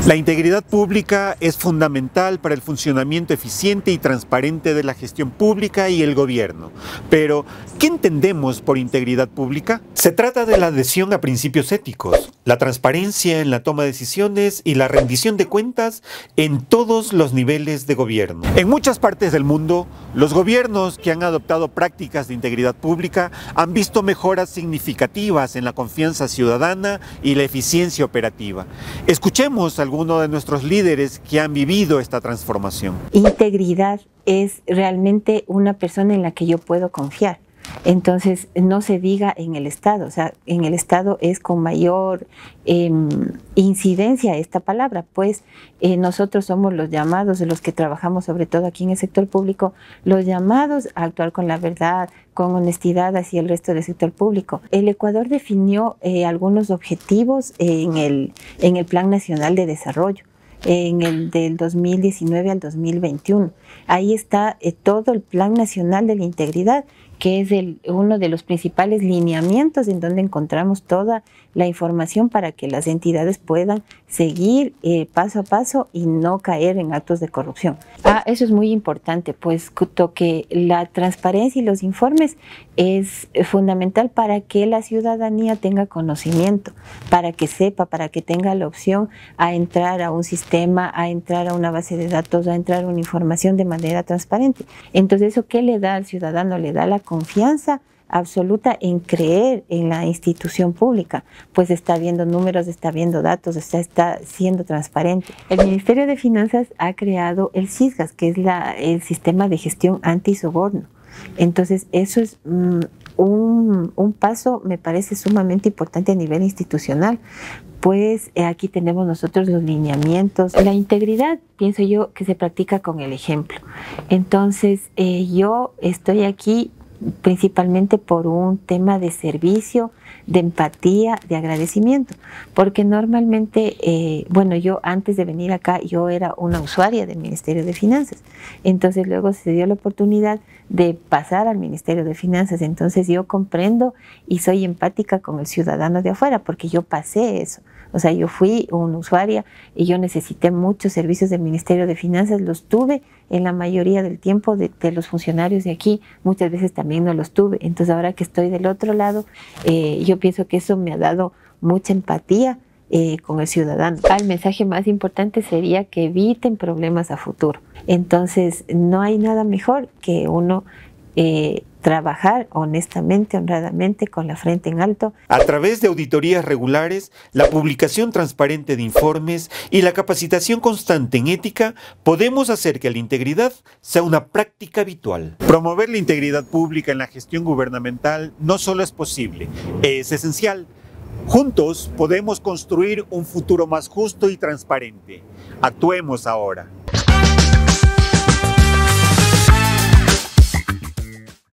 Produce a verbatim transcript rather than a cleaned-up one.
La integridad pública es fundamental para el funcionamiento eficiente y transparente de la gestión pública y el gobierno. Pero, ¿qué entendemos por integridad pública? Se trata de la adhesión a principios éticos, la transparencia en la toma de decisiones y la rendición de cuentas en todos los niveles de gobierno. En muchas partes del mundo, los gobiernos que han adoptado prácticas de integridad pública han visto mejoras significativas en la confianza ciudadana y la eficiencia operativa. Escuchemos a algunos de nuestros líderes que han vivido esta transformación. Integridad es realmente una persona en la que yo puedo confiar. Entonces, no se diga en el Estado, o sea, en el Estado es con mayor eh, incidencia esta palabra, pues eh, nosotros somos los llamados, de los que trabajamos sobre todo aquí en el sector público, los llamados a actuar con la verdad, con honestidad hacia el resto del sector público. El Ecuador definió eh, algunos objetivos en el, en el Plan Nacional de Desarrollo, en el del dos mil diecinueve al dos mil veintiuno. Ahí está eh, todo el Plan Nacional de la Integridad, que es el, uno de los principales lineamientos en donde encontramos toda la información para que las entidades puedan seguir eh, paso a paso y no caer en actos de corrupción. Ah, eso es muy importante, pues que la transparencia y los informes es fundamental para que la ciudadanía tenga conocimiento, para que sepa, para que tenga la opción a entrar a un sistema, a entrar a una base de datos, a entrar a una información de manera transparente. Entonces, ¿eso qué le da al ciudadano? Le da la confianza absoluta en creer en la institución pública, pues está viendo números, está viendo datos, está, está siendo transparente. El Ministerio de Finanzas ha creado el SISGAS, que es la, el sistema de gestión antisoborno. Entonces, eso es mm, un, un paso, me parece sumamente importante a nivel institucional, pues eh, aquí tenemos nosotros los lineamientos. La integridad, pienso yo, que se practica con el ejemplo. Entonces, eh, yo estoy aquí principalmente por un tema de servicio, de empatía, de agradecimiento, porque normalmente, eh, bueno, yo antes de venir acá, yo era una usuaria del Ministerio de Finanzas, entonces luego se dio la oportunidad de pasar al Ministerio de Finanzas, entonces yo comprendo y soy empática con el ciudadano de afuera, porque yo pasé eso. O sea, yo fui una usuaria y yo necesité muchos servicios del Ministerio de Finanzas, los tuve en la mayoría del tiempo de, de los funcionarios de aquí, muchas veces también no los tuve. Entonces ahora que estoy del otro lado, eh, yo pienso que eso me ha dado mucha empatía eh, con el ciudadano. Ah, el mensaje más importante sería que eviten problemas a futuro. Entonces no hay nada mejor que uno eh, trabajar honestamente, honradamente, con la frente en alto. A través de auditorías regulares, la publicación transparente de informes y la capacitación constante en ética, podemos hacer que la integridad sea una práctica habitual. Promover la integridad pública en la gestión gubernamental no solo es posible, es esencial. Juntos podemos construir un futuro más justo y transparente. Actuemos ahora.